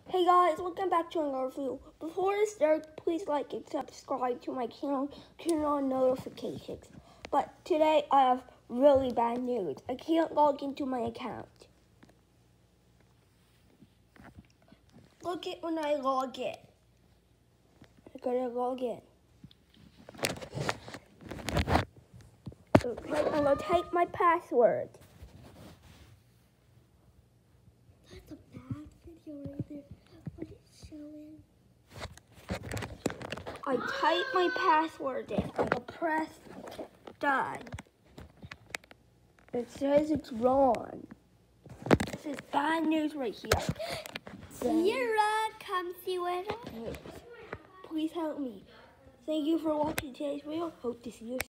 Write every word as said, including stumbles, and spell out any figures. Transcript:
Hey guys, welcome back to another video. Before I start, please like and subscribe to my channel, turn on notifications. But today I have really bad news. I can't log into my account. Look at when I log in. I gotta log in. Okay, I'm gonna type my password. That's a bad video right there. What is showing? I type my password in. I'm gonna press done. It says it's wrong. This is bad news right here. Sierra, come see what Please help me. Thank you for watching today's video. Hope to see you soon.